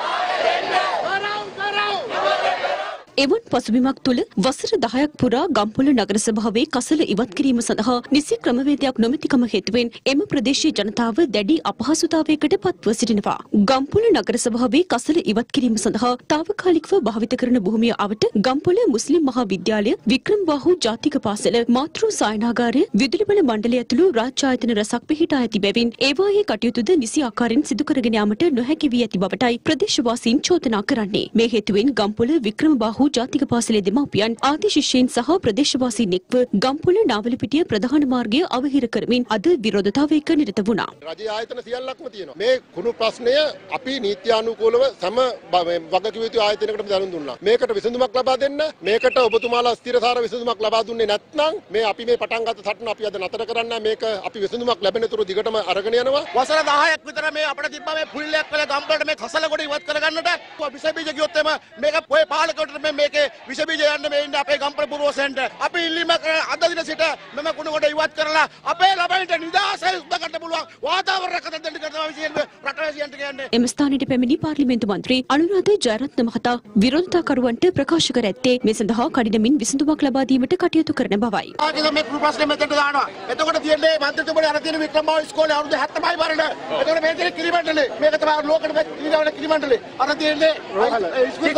එවන් පසුබිමක් තුළ වසර 10ක් පුරා ගම්පොළ නගර සභාවේ කසල ඉවත් කිරීම සඳහා නිසි ක්‍රමවේදයක් නොමැතිකම හේතුවෙන් එම ප්‍රදේශයේ ජනතාව දැඩි අපහසුතාවයකට පත්ව සිටිනවා. ගම්පොළ නගර සභාවේ කසල ඉවත් කිරීම සඳහා తాවකාලිකව භාවිත කරන භූමිය අවට ගම්පොළ මුස්ලිම් මහා විද්‍යාලය, වික්‍රමබාහු ජාතික පාසල, මාතෘ සායනාගාරය, විදුලි බල මණ්ඩලය ඇතුළු රාජ්‍ය ආයතන රැසක් පිහිටා ඇති බැවින් ඒවායේ කටයුතුද නිසි ආකාරයෙන් සිදු කරගෙන යාමට නොහැකි වී ඇති බවටයි ප්‍රදේශවාසීන් චෝදනා කරන්නේ. මේ හේතුවෙන් ගම්පොළ වික්‍රමබාහු ඔහු ජාතික පාසලේ දෙමාපියන් ආදී ශිෂ්‍යයන් සහ ප්‍රදේශවාසීන් එක්ව ගම්පොළ නාවලපිටිය ප්‍රධාන මාර්ගය අවහිර කරමින් අද විරෝධතාවයක නිරත වුණා. රජයේ ආයතන සියල්ලක්ම තියෙනවා. මේ කුණු ප්‍රශ්නය අපි නීත්‍යානුකූලව සම වගකිව යුතු ආයතනයකට දැනුම් දුන්නා. මේකට විසඳුමක් ලබා දෙන්න. මේකට ඔබතුමාලා ස්ථිරසාර විසඳුමක් ලබා දුන්නේ නැත්නම් මේ අපි මේ පටන් ගත්ත සටන අපි අද නතර කරන්න. මේක අපි විසඳුමක් ලැබෙන තුරු දිගටම අරගෙන යනවා. වසර 10ක් විතර මේ අපිට තිබ්බා මේ පුල්ලයක් කළ ගම්වලට මේ කසල කොට ඉවත් කරගන්නට. විස බීජ ගියොත් එම මේක ඔය පාලකවට මේකේ විස බීජ යන්න මේ ඉන්න අපේ ගම්පල පුරවසෙන්ට අපි ඉල්ලීම අද දින සිට මෙම කුණු කොට ඉවත් කරලා අපේ ළමයින්ට නිදහස උදගන්න පුළුවන් වාතාවරණයක් හදන්න දෙන්න කරනවා විසින් රටවැසියන්ට කියන්නේ. එම ස්ථානයේ පැමිණි පාර්ලිමේන්තු මන්ත්‍රී අනුරාධ ජයරත්න මහතා විරෝධතාකරුවන්ට ප්‍රකාශ කර ඇත්තේ මේ සඳහා කඩිනමින් විසඳුමක් ලබා දීමට කටයුතු කරන බවයි. ආගම මේ ප්‍රශ්නේ මෙතනට දානවා. එතකොට තියන්නේ මන්ත්‍රීතුමනි අර තියෙන වික්‍රමබාව ඉස්කෝලේ අවුරුදු 70යි බලන්න. එතකොට මේ තියෙන කිරිමණ්ඩලේ මේක තමයි ලෝකෙට කිරිවල කිරිමණ්ඩලේ. අර තියෙන්නේ ඉස්කෝලේ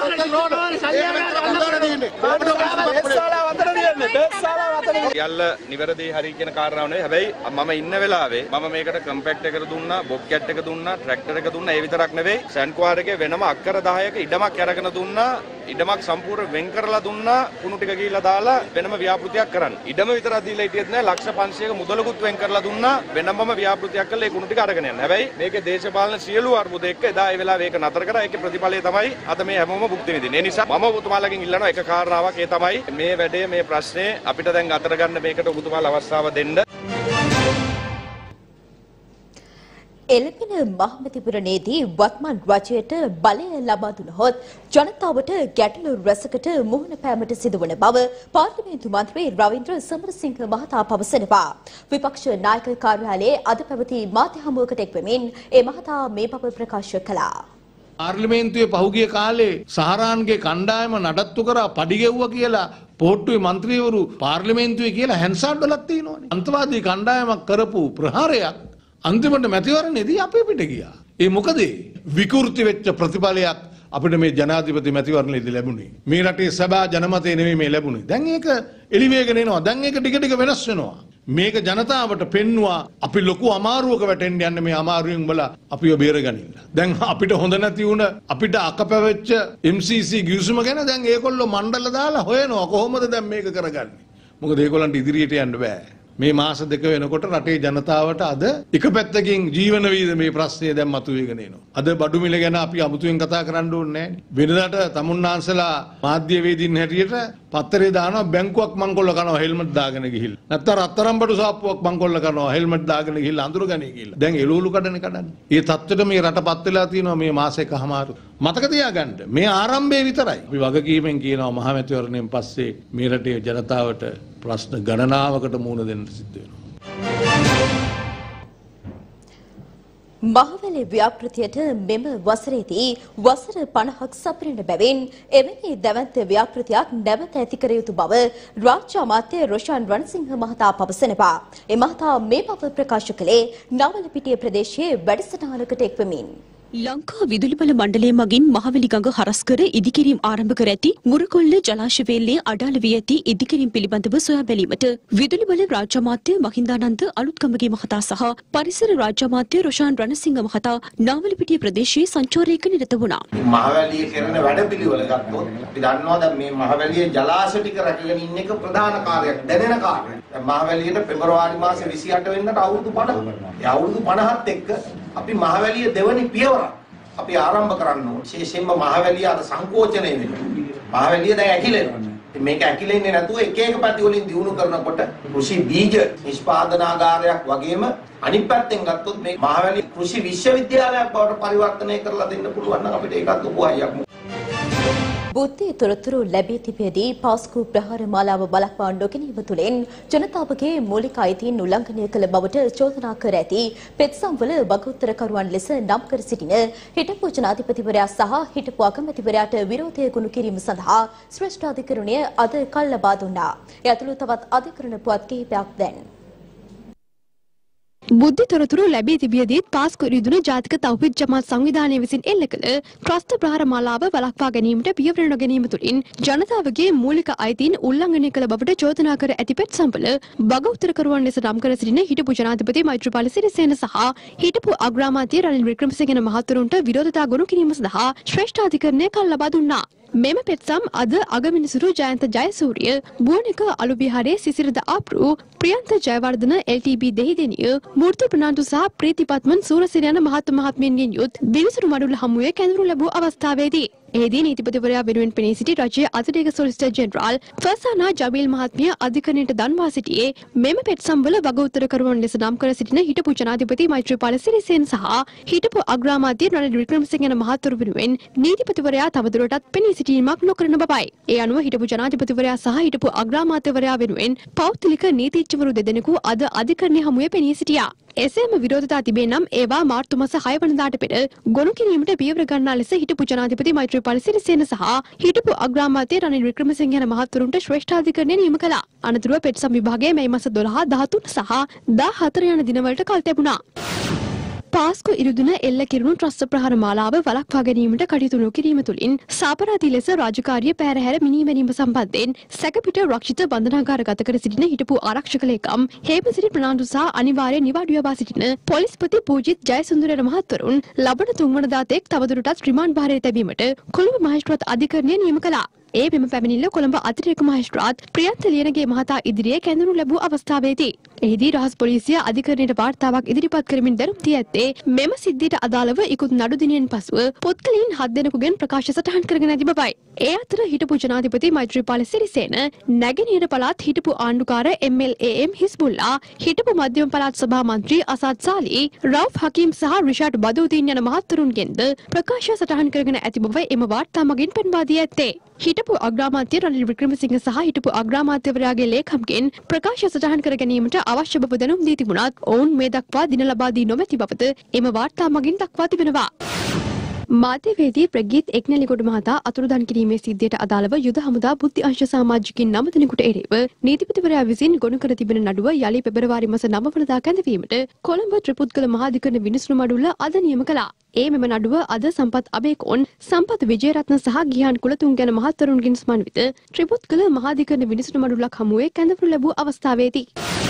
යල්ල නිවැරදි හරි කියන කාරණාව නෙවෙයි. හැබැයි මම ඉන්න වෙලාවේ මම මේකට කම්පැක්ට් එක දුන්නා, බොක්කැට් එක දුන්නා, ට්‍රැක්ටර් එක දුන්නා. ඒ විතරක් නෙවෙයි සැන්ක්වාර් එකේ වෙනම අක්කර 10ක ඉඩමක් අරගෙන දුන්නා. ඉඩමක් සම්පූර්ණ වෙන් කරලා දුන්නා. කුණු ටික ගිහිල්ලා දාලා වෙනම ව්‍යාපෘතියක් කරන්න. ඉඩම විතරක් දීලා හිටියෙත් නෑ. ලක්ෂ 500ක මුදලකුත් වෙන් කරලා දුන්නා. වෙනමම ව්‍යාපෘතියක් කරලා ඒ කුණු ටික අරගෙන යන්න. හැබැයි මේකේ දේශපාලන සියලු අර්බුද එක්ක එදා ඒ වෙලාවේ ඒක නතර කරා. ඒකේ ප්‍රතිඵලය තමයි අද මේ හැමෝම භුක්ති විඳින්නේ. ඒ නිසා මම ඔබතුමාලගෙන් ඉල්ලනවා එක කාරණාවක්. ඒ තමයි මේ වැඩේ මේ ප්‍රශ්නේ අපිට දැන් අතර ගන්න මේකට ඔබතුමාලා අවස්ථාව දෙන්න. එළඹෙන මහමැතිවරණයේදී වත්මන් රජයට බලය ලබා දුනහොත් ජනතාවට ගැටලු රැසකට මුහුණ පෑමට සිදුවන බව පාර්ලිමේන්තු මන්ත්‍රී රවීන්ද්‍ර සමරසිංහ මහතා පවසනවා. විපක්ෂ නායක කාර්යාලයේ අද පැවති මාධ්‍ය හමුවකට එක්වෙමින් ඒ මහතා මේ බව ප්‍රකාශ කළා. පාර්ලිමේන්තුවේ පහුගිය කාලේ සහරාන්ගේ කණ්ඩායම නඩත්තු කරා පඩිගෙව්වා කියලා පොට්ටුවේ മന്ത്രിවරු පාර්ලිමේන්තුවේ කියලා හැන්සාඩ් වලක් තියෙනවනේ. අන්තවාදී කණ්ඩායමක් කරපු ප්‍රහාරයක් අන්තිමට මැතිවරණයේදී අපේ පිට ගියා. ඒ මොකද විකෘති වෙච්ච ප්‍රතිඵලයක් අපිට මේ ජනාධිපති මැතිවරණයේදී ලැබුණේ. මේ රටේ සභා ජනමතය නෙමෙයි මේ ලැබුණේ. දැන් ඒක එළිවේගෙන එනවා. දැන් ඒක ටික ටික වෙනස් වෙනවා. මේක ජනතාවට පෙන්නවා අපි ලොකු අමාරුවක වැටෙන්න යන්නේ මේ අමාරුවෙන් උඹලා අපිව බේරගනින්න. දැන් අපිට හොඳ නැති වුණ අපිට අකපැවෙච්ච MCC ගිවිසුම ගැන දැන් ඒගොල්ලෝ මණ්ඩල දාලා හොයනවා කොහොමද දැන් මේක කරගන්නේ. මොකද ඒගොල්ලන්ට ඉදිරියට යන්න බෑ. මේ මාස දෙක වෙනකොට රටේ ජනතාවට අද එක පැත්තකින් ජීවන වීදමේ ප්‍රශ්නය දැන් මතුවේගෙන එනවා. අද බඩු මිල ගැන අපි අමුතුවෙන් කතා කරන්න ඕනේ නැහැ. වෙනදාට තමුන්නාන්සලා මාධ්‍යවේදීන් හැටියට පත්තරේ දානවා බැංකුවක් මංකොල්ල කරනවා හෙල්මට් දාගෙන ගිහිල්ලා. නැත්නම් රත්තරන් බඩු සාප්පුවක් මංකොල්ල කරනවා හෙල්මට් දාගෙන ගිහිල්ලා අඳුරගන්නේ කියලා. දැන් එළවලු කඩන්නේ. ඒ තත්ත්වෙට මේ රටපත් වෙලා තියෙනවා මේ මාසෙකමාරු. මතක තියාගන්න මේ ආරම්භය විතරයි. අපි වගකීමෙන් කියනවා මහමැතිවරණයෙන් පස්සේ මේ රටේ ජනතාවට ප්‍රශ්න ගණනාවකට මුහුණ දෙන්න සිද්ධ වෙනවා. මහවැලි ව්‍යාපෘතියට මෙම වසරේදී වසර 50ක් සපිරෙන බැවින් එවැනි දැවැන්ත ව්‍යාපෘතියක් නැවත ඇති කර යුතු බව රාජ්‍ය අමාත්‍ය රොෂාන් රණසිංහ මහතා පවසනවා. ඒ මහතා මේ බව ප්‍රකාශ කළේ නවලපිටිය ප්‍රදේශයේ වැඩසටහනකට එක්වමින්. ලංකා විදුලි බල මණ්ඩලය මගින් මහවැලි ගඟ හරස් කර ඉදිකිරීම් ආරම්භ කර ඇති මුරකොල්ල ජලාශ වේල්ලේ අඩාල වී ඇති ඉදිකිරීම් පිළිබඳව සොයා බැලීමට විදුලි බල රාජ්‍ය අමාත්‍ය මහින්දානන්ද අලුත්ගමගේ මහතා සහ පරිසර රාජ්‍ය අමාත්‍ය රොෂාන් රණසිංහ මහතා නාවලපිටිය ප්‍රදේශයේ සංචාරයක නිරත වුණා. මහවැලියේ කරන වැඩපිළිවෙල ගත්තොත් අපි දන්නවා දැන් මේ මහවැලියේ ජලාශ ටික රැකගෙන ඉන්න එක ප්‍රධාන කාර්යයක් දැනෙන කාර්යයක්. දැන් මහවැලියට පෙබරවාරි මාසේ 28 වෙනිදාට අවුරුදු 50. ඒ අවුරුදු 50ත් එක්ක අපි මහවැලිය දෙවනි පියවර අපි ආරම්භ කරන්න ඕනේ. විශේෂයෙන්ම මහවැලිය අර සංකෝචනය වෙනවා. මහවැලිය දැන් ඇකිලෙනවා. මේක ඇකිලෙන්නේ නැතුව එක එක පැති වලින් දියුණු කරනකොට කෘෂි බීජ නිෂ්පාදනාගාරයක් වගේම අනිත් පැත්තෙන් ගත්තොත් මේ මහවැලිය කෘෂි විශ්වවිද්‍යාලයක් බවට පරිවර්තනය කරලා දෙන්න පුළුවන් නම් අපිට ඒකත් ලොකු අයයක්. බුද්ධි තොරතුරු ලැබී තිබෙදී පාස්කු ප්‍රහාර මාලාව බලක්වා නොගැනීම තුළින් ජනතාවගේ මූලික අයිතීන් උල්ලංඝනය කළ බවට චෝදනා කර ඇති පෙත්සම්වල වගඋත්තරකරුවන් ලෙස නම් කර සිටින හිටපු ජනාධිපතිවරයා සහ හිටපු අගමැතිවරයාට විරෝධය ගොනු කිරීම සඳහා ශ්‍රේෂ්ඨ අධිකරණය අද කල් ලබා දුන්නා. ඒ ඇතුළු තවත් අධිකරණ පුවත් කිහිපයක් දැන් බුද්ධි තොරතුරු ලැබී තිබියදීත් පාස්කු රිදුන ජාතික තව්හිද් ජමාත් සංවිධානය විසින් එල්ල කළ ත්‍රස්ත ප්‍රහාර මාලාව වළක්වා ගැනීමට පියවර නොගැනීම තුළින් ජනතාවගේ මූලික අයිතීන් උල්ලංඝනය කළ බවට චෝදනා කර ඇති පෙත්සම්වල වගඋත්තරකරුවන් ලෙස නම් කර සිටින හිටපු ජනාධිපති මෛත්‍රීපාල සිරිසේන සහ හිටපු අග්‍රාමාත්‍ය රනිල් වික්‍රමසිංහ මහතුරුන්ට විරෝධතා ගොනු කිරීම සඳහා ශ්‍රේෂ්ඨ අධිකරණය කල් ලබා දුන්නා. මෙම පෙත්සම් අද අගමිනිසුරු ජයන්ත ජයසූරිය, බුවනික අලුබිහාරයේ සිසිරද ආප්රු, ප්‍රියන්ත ජයවර්ධන LTB දෙහිදෙනිය, මූර්ති ප්‍රනාන්දු සහ ප්‍රීතිපත්මන් සූරසිරි යන මහත් මහත්මියන්ගෙන් යුත් විනිසුරු මඩුල්ල හමුවේ කැඳවුරු ලැබූ අවස්ථාවේදී එහිදී නීතිපතිවරයා වෙනුවෙන් පෙනී සිටි රජයේ අතිරේක සොලිසිටර් ජෙනරාල් ෆර්සානා ජබීල් මහත්මිය අධිකරණයට දන්වා සිටියේ මෙම පෙත්සම්වල වග උත්තරකරුවන් ලෙස නම් කර සිටින හිටපු ජනාධිපති මෛත්‍රීපාල සිරිසේන සහ හිටපු අග්‍රාමාත්‍ය රනිල් වික්‍රමසිංහ යන මහත්වරු වෙනුවෙන් නීතිපතිවරයා තවදුරටත් පෙනී සිටීමක් නොකරන බවයි. ඒ අනුව හිටපු ජනාධිපතිවරයා සහ හිටපු අග්‍රාමාත්‍යවරයා වෙනුවෙන් පෞද්ගලික නීතිඥවරු දෙදෙනෙකු අද අධිකරණය හමුවේ පෙනී සිටියා. එසේම විරෝධතා තිබේ නම් ඒවා මාර්තු මාස 6 වෙනිදාට පෙර ගොනු කිරීමට පියවර ගන්නා ලෙස හිටපු ජනාධිපති මෛත්‍රීපාල සිරිසේන සහ හිටපු අග්‍රාමාත්‍ය රනිල් වික්‍රමසිංහ යන මහත්වරුන්ට ශ්‍රේෂ්ඨාධිකරණය නියම කළා. අනතුරුව පෙත්සම් විභාගයේ මේ මාස 12, 13 සහ 14 යන දිනවලට කල් තැබුණා. පාස්කු ඉරුදුන එල්ල කිරුණු ත්‍රස්ත ප්‍රහාර මාලාව වළක්වා ගැනීමට කටයුතු නොකිරීම තුළින් සාපරාධී ලෙස රාජකාරිය පැහැරහැර මිනීමැනීම සම්බන්ධයෙන් සැකපිට රක්ෂිත බන්ධනාගාර ගත කර සිටින හිටපු ආරක්ෂක ලේකම් හේමසිරි ප්‍රනාන්දු සහ අනිවාර්ය නිවාඩු යවා සිටින පොලිස්පති පූජිත් ජයසුන්දර මහත්වරුන් ලබන 3 වනදා තෙක් තවදුරටත් රිමාන්ඩ් භාරයේ තැබීමට කොළඹ මහේස්ත්‍රාත් අධිකරණය නියම කළා. ඒ මෙම පැමිණිල්ල කොළඹ අතිරේක මහේස්ත්‍රාත් ප්‍රියන්ත ලියනගේ මහතා ඉදිරියේ කැඳවුණු ලැබූ අවස්ථාවේදී එහිදී රහස් පොලිසිය අධිකරණයට වාර්තාවක් ඉදිරිපත් කරමින් දැනුම් දී ඇත්තේ මෙම සිද්ධියට අදාළව ඉක්ුත් නඩු දිනයෙන් පසුව පුද්ගලයන් 7 දෙනෙකුගෙන් ප්‍රකාශ සටහන් කරගෙන ඇති බවයි. ඒ අතර හිටපු ජනාධිපති මෛත්‍රීපාල සිරිසේන, නැගෙනහිර පළාත් හිටපු ආණ්ඩුකාර MLAM හිස්බුල්ලා, හිටපු මධ්‍යම පළාත් සභා මන්ත්‍රී අසාද් සාලි, රවුෆ් හකීම් සහ රිෂාඩ් බදූදීන් යන මහත්වරුන්ගෙන්ද ප්‍රකාශ සටහන් කරගෙන ඇති බව එම වාර්තා මගින් පෙන්වා දී ඇත්තේ. හිටපු අග්‍රාමාත්‍ය රනිල් වික්‍රමසිංහ සහ හිටපු අග්‍රාමාත්‍යවරයාගේ ලේකම්ගෙන් ප්‍රකාශ සටහන් කර ගැනීමට අවශ්‍ය බව දැනුම් දී තිබුණත් ඔවුන් මේ දක්වා දින ලබා දී නොමැති බවද එම වාර්තා මගින් දක්වා තිබෙනවා. මාධ්‍යවේදී ප්‍රගීත් එක්නැලිගොඩ මහතා අතුරුදන් කිරීමේ සිද්ධියට අදාළව යුද හමුදා බුද්ධි අංශ සමාජිකින් 9 දෙනෙකුට එරෙහිව නීතිපතිවරයා විසින් ගොනු කර තිබෙන නඩුව යලි පෙබරවාරි මාස 9 වෙනිදා කැඳවීමට කොළඹ ත්‍රිපුද්ගල මහාධිකරණ විනිසුරු මඩුල්ල අද නියම කළා. ඒ මෙම නඩුව අද සම්පත් අබේකෝන්, සම්පත් විජේරත්න සහ ගිහාන් කුලතුංග යන මහත්වරුන්ගෙන් සමන්විත ත්‍රිපුද්ගල මහාධිකරණ විනිසුරු මඩුල්ලක් හමුවේ කැඳවනු ලැබූ අවස්ථාවේදී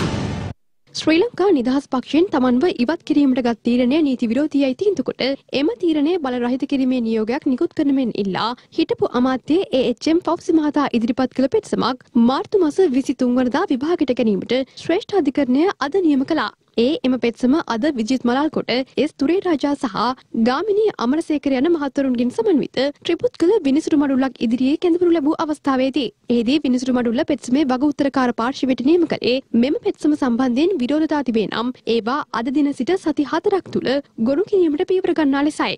ශ්‍රී ලංකා නිදහස් පක්ෂයෙන් තමන්ව ඉවත් කිරීමට ගත් තීරණය නීති විරෝධීයි තීන්දුව කොට එම තීරණය බල රහිත කිරීමේ නියෝගයක් නිකුත් කරන මෙන් ඉල්ලා හිටපු අමාත්‍ය AHM පව්සි මහතා ඉදිරිපත් කළ පෙත්සමක් මාර්තු මාස 23 වෙනිදා විභාගයට ගැනීමට ශ්‍රේෂ්ඨ අධිකරණය අද නියම කළා. එම පෙත්සම අද විජිත් මලාල්කොට S තුරේ රාජා සහ ගාමිණී අමරසේකර යන මහත්වරුන්ගෙන් සමන්විත ත්‍රිපුද්ගල විනිසුරු මඩුල්ලක් ඉදිරියේ කැඳවනු ලැබූ අවස්ථාවේදී එහිදී විනිසුරු මඩුල්ල පෙත්සමේ වග උත්තරකාර පාර්ශවයට නියම කළේ මෙම පෙත්සම සම්බන්ධයෙන් විරෝධතා තිබේ නම් ඒවා අද දින සිට සති 4ක් තුළ ගොනු කිරීමට පියවර ගන්නා ලෙසයි.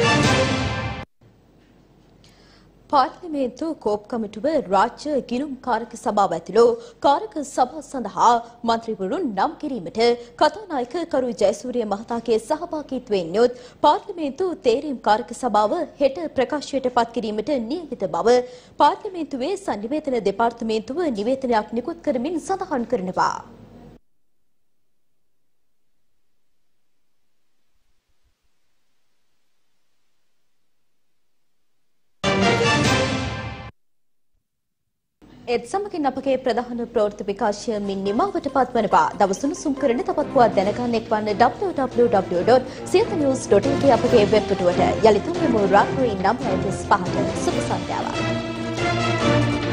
පාර්ලිමේන්තු කෝප් කමිටුව රාජ්‍ය ගිණුම් කාරක සභාව ඇතුළු කාරක සභා සඳහා මන්ත්‍රීවරුන් නම් කිරීමට කතානායක කරු ජයසූරිය මහතාගේ සහභාගීත්වයෙන් යුත් පාර්ලිමේන්තු තේරීම් කාරක සභාව හෙට ප්‍රකාශයට පත් කිරීමට නියමිත බව පාර්ලිමේන්තුවේ සංනිවේදන දෙපාර්තමේන්තුව නිවේදනයක් නිකුත් කරමින් සඳහන් කරනවා. ඒත් සමගින් අපගේ ප්‍රධාන ප්‍රවෘත්ති විකාශය මින් නිමවට පත්වනවා. දවස් උණුසුම් කරන තවත් පුවත් දැනගන්න එක්වන්න www.siethanews.lk අපගේ වෙබ් පිටුවට. යලිත් තුන්වෙනි රාත්‍රී 9:35ට සුබ සන්ධ්‍යාවක්.